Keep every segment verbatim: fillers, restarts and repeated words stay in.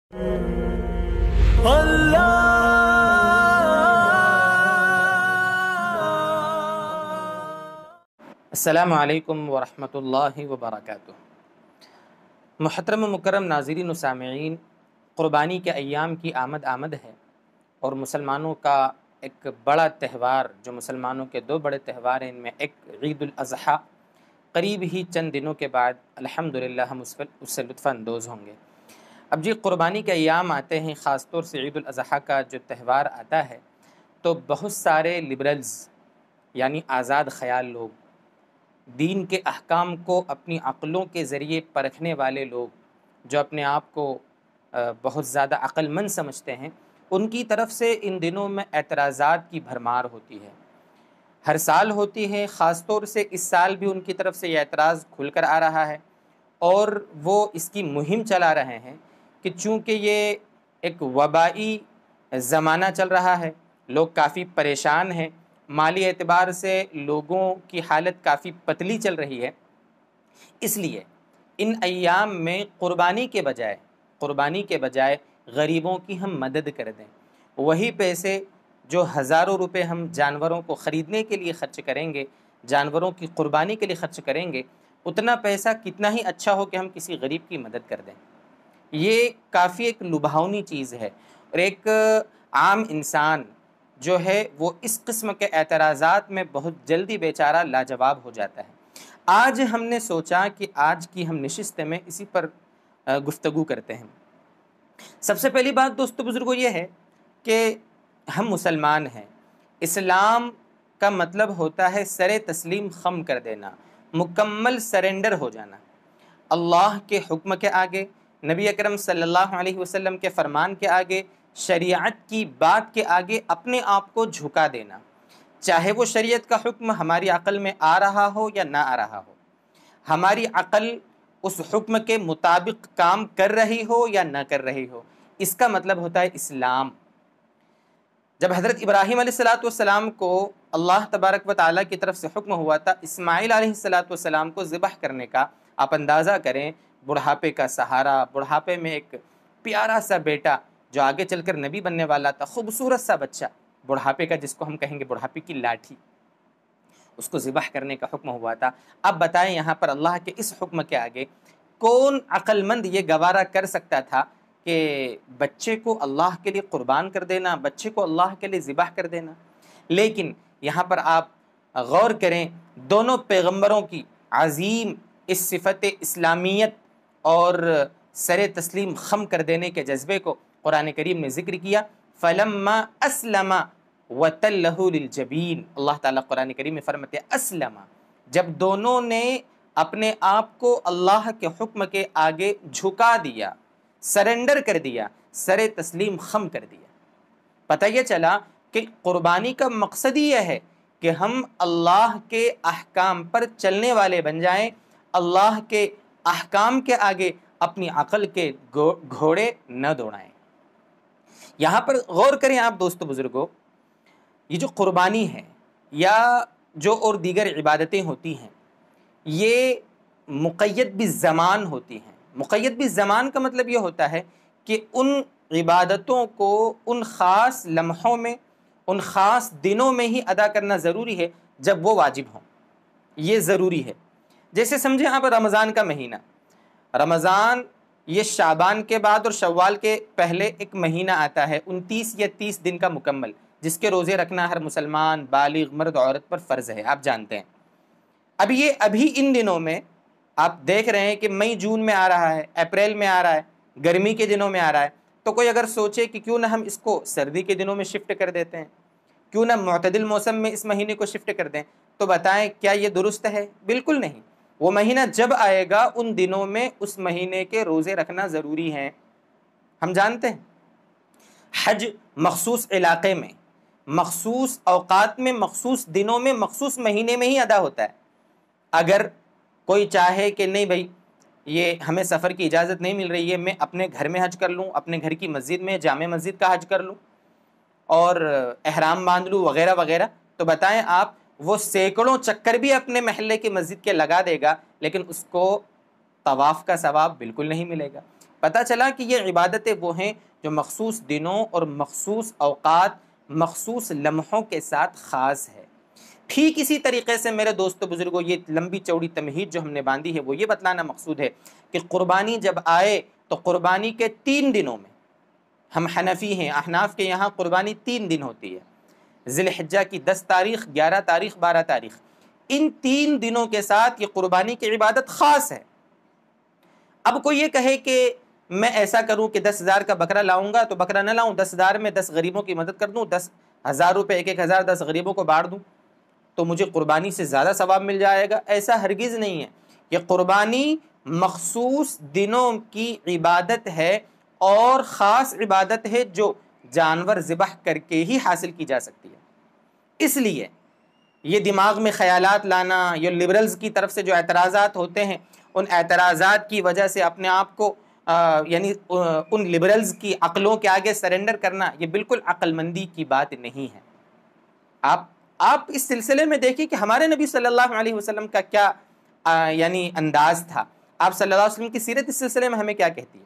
السلام علیکم ورحمۃ اللہ وبرکاتہ۔ محترم و مکرم ناظرین و سامعین، قربانی کے ایام کی آمد آمد ہے اور مسلمانوں کا ایک بڑا تہوار، جو مسلمانوں کے دو بڑے تہوار ہیں، ان میں ایک عید الاضحیٰ قریب ہی چند دنوں کے بعد الحمدللہ ہم اس پر اس سے لطف اندوز ہوں گے۔ اب جی قربانی کے ایام آتے ہیں، خاص طور سے عید الاضحیٰ کا جو تہوار آتا ہے، تو بہت سارے لبرلز یعنی آزاد خیال لوگ، دین کے احکام کو اپنی عقلوں کے ذریعے پرکھنے والے لوگ، جو اپنے آپ کو بہت زیادہ عقل مند سمجھتے ہیں، ان کی طرف سے ان دنوں میں اعتراضات کی بھرمار ہوتی ہے۔ ہر سال ہوتی ہے، خاص طور سے اس سال بھی ان کی طرف سے یہ اعتراض کھل کر آ رہا ہے، اور وہ اس کی مہم چلا رہے ہیں کہ چونکہ یہ ایک وبائی زمانہ چل رہا ہے، لوگ کافی پریشان ہیں، مالی اعتبار سے لوگوں کی حالت کافی پتلی چل رہی ہے، اس لیے ان ایام میں قربانی کے بجائے قربانی کے بجائے غریبوں کی ہم مدد کر دیں۔ وہی پیسے جو ہزاروں روپے ہم جانوروں کو خریدنے کے لیے خرچ کریں گے، جانوروں کی قربانی کے لیے خرچ کریں گے، اتنا پیسہ کتنا ہی اچھا ہو کہ ہم کسی غریب کی مدد کر دیں۔ یہ کافی ایک لبھاؤنی چیز ہے، اور ایک عام انسان جو ہے وہ اس قسم کے اعتراضات میں بہت جلدی بیچارہ لاجواب ہو جاتا ہے۔ آج ہم نے سوچا کہ آج کی ہم نشست میں اسی پر گفتگو کرتے ہیں۔ سب سے پہلی بات دوستو بزرگوں یہ ہے کہ ہم مسلمان ہیں۔ اسلام کا مطلب ہوتا ہے سر تسلیم خم کر دینا، مکمل سرنڈر ہو جانا، اللہ کے حکم کے آگے، نبی اکرم صلی اللہ علیہ وسلم کے فرمان کے آگے، شریعت کی بات کے آگے اپنے آپ کو جھکا دینا، چاہے وہ شریعت کا حکم ہماری عقل میں آ رہا ہو یا نہ آ رہا ہو، ہماری عقل اس حکم کے مطابق کام کر رہی ہو یا نہ کر رہی ہو، اس کا مطلب ہوتا ہے اسلام۔ جب حضرت ابراہیم علیہ الصلوۃ والسلام کو اللہ تبارک و تعالیٰ کی طرف سے حکم ہوا تھا اسماعیل علیہ الصلوۃ والسلام کو ذبح کرنے کا، آپ اندازہ کریں بڑھاپے کا سہارا، بڑھاپے میں ایک پیارا سا بیٹا جو آگے چل کر نبی بننے والا تھا، خوبصورت سا بچہ، بڑھاپے کا جس کو ہم کہیں گے بڑھاپے کی لاٹھی، اس کو ذبح کرنے کا حکم ہوا تھا۔ اب بتائیں یہاں پر اللہ کے اس حکم کے آگے کون عقل مند یہ گوارا کر سکتا تھا کہ بچے کو اللہ کے لیے قربان کر دینا، بچے کو اللہ کے لیے ذبح کر دینا؟ لیکن یہاں پر آپ غور کریں، دونوں پیغمبروں کی عظیم اس صفت اسلامیت اور سر تسلیم خم کر دینے کے جذبے کو قرآن کریم نے ذکر کیا۔ فَلَمَّا أَسْلَمَ وَتَلَّهُ لِلْجَبِينِ، اللہ تعالیٰ قرآن کریم میں فرماتے ہیں اسلم، جب دونوں نے اپنے آپ کو اللہ کے حکم کے آگے جھکا دیا، سرنڈر کر دیا، سر تسلیم خم کر دیا، پتہ یہ چلا کہ قربانی کا مقصد ہی یہ ہے کہ ہم اللہ کے احکام پر چلنے والے بن جائیں، اللہ کے احکام کے آگے اپنی عقل کے گھوڑے نہ دوڑائیں۔ یہاں پر غور کریں آپ دوستو بزرگوں، یہ جو قربانی ہے یا جو اور دیگر عبادتیں ہوتی ہیں، یہ مقید بالزمان ہوتی ہیں۔ مقید بالزمان کا مطلب یہ ہوتا ہے کہ ان عبادتوں کو ان خاص لمحوں میں، ان خاص دنوں میں ہی ادا کرنا ضروری ہے جب وہ واجب ہوں، یہ ضروری ہے۔ جیسے سمجھیں آپ رمضان کا مہینہ، رمضان یہ شعبان کے بعد اور شوال کے پہلے ایک مہینہ آتا ہے، انتیس یا تیس دن کا مکمل، جس کے روزے رکھنا ہر مسلمان بالغ مرد عورت پر فرض ہے، آپ جانتے ہیں۔ اب یہ ابھی ان دنوں میں آپ دیکھ رہے ہیں کہ مئی جون میں آ رہا ہے، اپریل میں آ رہا ہے، گرمی کے دنوں میں آ رہا ہے، تو کوئی اگر سوچے کہ کیوں نہ ہم اس کو سردی کے دنوں میں شفٹ کر دیتے ہیں، کیوں نہ معتدل موسم میں اس مہینے کو شفٹ کر دیں، تو بتائیں کیا یہ درست ہے؟ بالکل نہیں۔ وہ مہینہ جب آئے گا ان دنوں میں اس مہینے کے روزے رکھنا ضروری ہیں۔ ہم جانتے ہیں حج مخصوص علاقے میں، مخصوص اوقات میں، مخصوص دنوں میں، مخصوص مہینے میں ہی ادا ہوتا ہے۔ اگر کوئی چاہے کہ نہیں بھائی یہ ہمیں سفر کی اجازت نہیں مل رہی ہے، میں اپنے گھر میں حج کر لوں، اپنے گھر کی مسجد میں جامع مسجد کا حج کر لوں اور احرام باندھ لوں وغیرہ وغیرہ، تو بتائیں آپ وہ سینکڑوں چکر بھی اپنے محلے کی مسجد کے لگا دے گا، لیکن اس کو طواف کا ثواب بالکل نہیں ملے گا۔ پتہ چلا کہ یہ عبادتیں وہ ہیں جو مخصوص دنوں اور مخصوص اوقات، مخصوص لمحوں کے ساتھ خاص ہے۔ ٹھیک اسی طریقے سے میرے دوستو بزرگوں، یہ لمبی چوڑی تمہید جو ہم نے باندھی ہے وہ یہ بتلانا مقصود ہے کہ قربانی جب آئے تو قربانی کے تین دنوں میں، ہم حنفی ہیں، احناف کے یہاں قربانی تین دن ہوتی ہے، ذی الحجہ کی دس تاریخ، گیارہ تاریخ، بارہ تاریخ، ان تین دنوں کے ساتھ یہ قربانی کی عبادت خاص ہے۔ اب کوئی یہ کہے کہ میں ایسا کروں کہ دس ہزار کا بکرا لاؤں گا تو بکرا نہ لاؤں، دس ہزار میں دس غریبوں کی مدد کر دوں، دس ہزار روپے ایک ایک ہزار دس غریبوں کو بانٹ دوں تو مجھے قربانی سے زیادہ ثواب مل جائے گا۔ ایسا ہرگز نہیں ہے۔ یہ قربانی مخصوص دنوں کی عبادت ہے اور خاص عبادت ہے جو جانور ذبح کر کے ہی حاصل کی جا سکتی ہے۔ اس لیے یہ دماغ میں خیالات لانا، یہ لبرلز کی طرف سے جو اعتراضات ہوتے ہیں، ان اعتراضات کی وجہ سے اپنے آپ کو آ, یعنی ان لبرلز کی عقلوں کے آگے سرنڈر کرنا، یہ بالکل عقل مندی کی بات نہیں ہے۔ آپ آپ اس سلسلے میں دیکھیں کہ ہمارے نبی صلی اللہ علیہ وسلم کا کیا آ, یعنی انداز تھا، آپ صلی اللہ علیہ وسلم کی سیرت اس سلسلے میں ہمیں کیا کہتی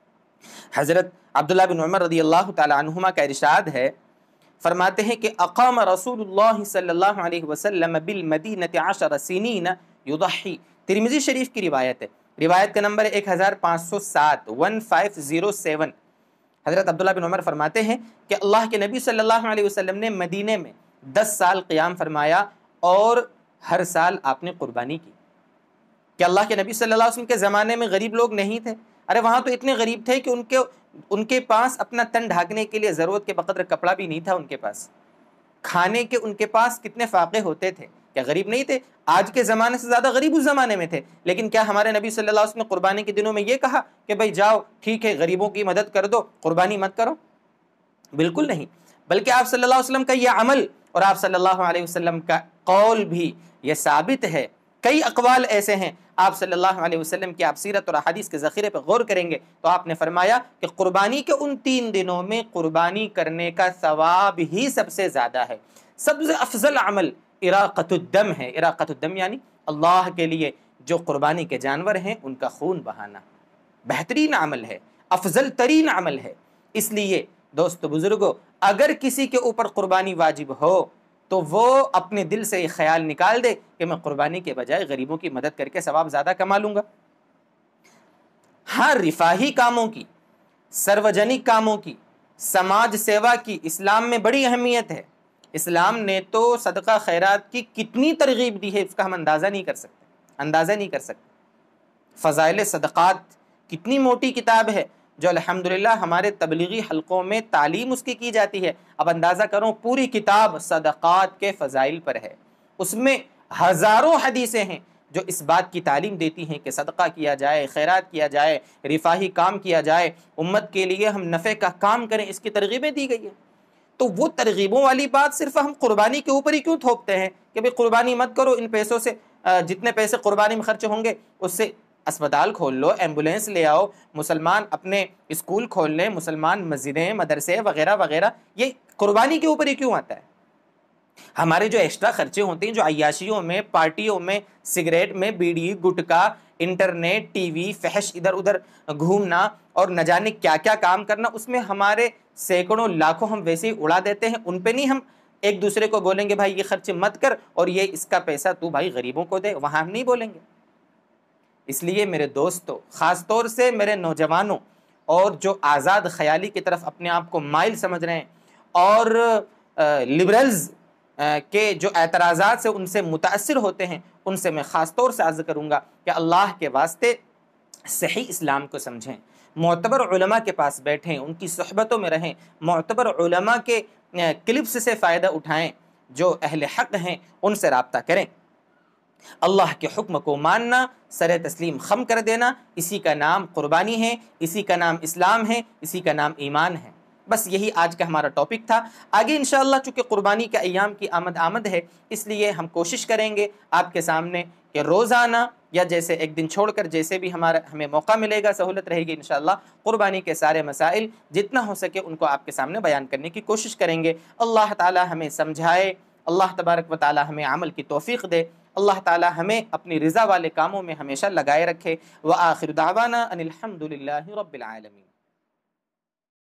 ہے۔ حضرت عبداللہ بن عمر رضی اللہ تعالی عنہما کا ارشاد ہے، فرماتے ہیں کہ اقام رسول اللہ صلی اللہ علیہ وسلم بالمدینہ عشر سنین یضحی، ترمذی شریف کی روایت ہے، روایت کا نمبر ایک ہزار پانچ سو سات، ون فائیو زیرو سیون۔ حضرت عبداللہ بن عمر فرماتے ہیں کہ اللہ کے نبی صلی اللہ علیہ وسلم نے مدینے میں دس سال قیام فرمایا اور ہر سال آپ نے قربانی کی۔ کہ اللہ کے نبی صلی اللہ علیہ وسلم کے زمانے میں غریب لوگ نہیں تھے؟ ارے وہاں تو اتنے غریب تھے کہ ان کے ان کے پاس اپنا تن ڈھانکنے کے لیے ضرورت کے بقدر کپڑا بھی نہیں تھا ان کے پاس، کھانے کے ان کے پاس کتنے فاقے ہوتے تھے، کیا غریب نہیں تھے؟ آج کے زمانے سے زیادہ غریب اس زمانے میں تھے، لیکن کیا ہمارے نبی صلی اللہ علیہ وسلم نے قربانی کے دنوں میں یہ کہا کہ بھائی جاؤ ٹھیک ہے غریبوں کی مدد کر دو، قربانی مت کرو؟ بالکل نہیں، بلکہ آپ صلی اللہ علیہ وسلم کا یہ عمل اور آپ صلی اللہ علیہ وسلم کا قول بھی یہ ثابت ہے۔ کئی اقوال ایسے ہیں، آپ صلی اللہ علیہ وسلم کی آپ سیرت اور احادیث کے ذخیرے پہ غور کریں گے تو آپ نے فرمایا کہ قربانی کے ان تین دنوں میں قربانی کرنے کا ثواب ہی سب سے زیادہ ہے۔ سب سے افضل عمل اراقۃ الدم ہے۔ اراقۃ الدم یعنی اللہ کے لیے جو قربانی کے جانور ہیں ان کا خون بہانا بہترین عمل ہے، افضل ترین عمل ہے۔ اس لیے دوست بزرگوں، اگر کسی کے اوپر قربانی واجب ہو تو وہ اپنے دل سے یہ خیال نکال دے کہ میں قربانی کے بجائے غریبوں کی مدد کر کے ثواب زیادہ کما لوں گا۔ ہاں، رفاہی کاموں کی، سروجنک کاموں کی، سماج سیوا کی اسلام میں بڑی اہمیت ہے۔ اسلام نے تو صدقہ خیرات کی کتنی ترغیب دی ہے، اس کا ہم اندازہ نہیں کر سکتے اندازہ نہیں کر سکتے فضائل صدقات کتنی موٹی کتاب ہے جو الحمدللہ ہمارے تبلیغی حلقوں میں تعلیم اس کی کی جاتی ہے۔ اب اندازہ کرو، پوری کتاب صدقات کے فضائل پر ہے، اس میں ہزاروں حدیثیں ہیں جو اس بات کی تعلیم دیتی ہیں کہ صدقہ کیا جائے، خیرات کیا جائے، رفاہی کام کیا جائے، امت کے لیے ہم نفع کا کام کریں، اس کی ترغیبیں دی گئی ہیں۔ تو وہ ترغیبوں والی بات صرف ہم قربانی کے اوپر ہی کیوں تھوپتے ہیں کہ بھئی قربانی مت کرو، ان پیسوں سے جتنے پیسے قربانی میں خرچ ہوں گے اس سے اسپتال کھول لو، ایمبولینس لے آؤ، مسلمان اپنے اسکول کھول لیں، مسلمان مسجدیں، مدرسے وغیرہ وغیرہ، یہ قربانی کے اوپر ہی کیوں آتا ہے؟ ہمارے جو ایکسٹرا خرچے ہوتے ہیں، جو عیاشیوں میں، پارٹیوں میں، سگریٹ میں، بیڑی، گٹکا، انٹرنیٹ، ٹی وی، فحش، ادھر ادھر گھومنا اور نہ جانے کیا کیا کام کرنا، اس میں ہمارے سینکڑوں لاکھوں ہم ویسے ہی اڑا دیتے ہیں۔ ان پہ نہیں ہم ایک دوسرے کو بولیں گے بھائی یہ خرچ مت کر اور یہ اس کا پیسہ تو بھائی غریبوں کو دے، وہاں ہم نہیں بولیں گے۔ اس لیے میرے دوستو، خاص طور سے میرے نوجوانوں اور جو آزاد خیالی کی طرف اپنے آپ کو مائل سمجھ رہے ہیں اور لبرلز کے جو اعتراضات سے ان سے متاثر ہوتے ہیں، ان سے میں خاص طور سے عرض کروں گا کہ اللہ کے واسطے صحیح اسلام کو سمجھیں، معتبر علماء کے پاس بیٹھیں، ان کی صحبتوں میں رہیں، معتبر علماء کے کلپس سے فائدہ اٹھائیں، جو اہل حق ہیں ان سے رابطہ کریں۔ اللہ کے حکم کو ماننا، سر تسلیم خم کر دینا، اسی کا نام قربانی ہے، اسی کا نام اسلام ہے، اسی کا نام ایمان ہے۔ بس یہی آج کا ہمارا ٹاپک تھا۔ آگے انشاءاللہ چونکہ قربانی کے ایام کی آمد آمد ہے، اس لیے ہم کوشش کریں گے آپ کے سامنے کہ روزانہ یا جیسے ایک دن چھوڑ کر جیسے بھی ہمارا ہمیں موقع ملے گا، سہولت رہے گی، انشاءاللہ قربانی کے سارے مسائل جتنا ہو سکے ان کو آپ کے سامنے بیان کرنے کی کوشش کریں گے۔ اللہ تعالی ہمیں سمجھائے، اللہ تبارک و تعالی ہمیں عمل کی توفیق دے۔ اللہ تعالی ہمیں اپنی رضا والے کاموں میں ہمیشہ لگائے رکھے۔ وآخر دعوانا ان الحمد للہ رب العالمین۔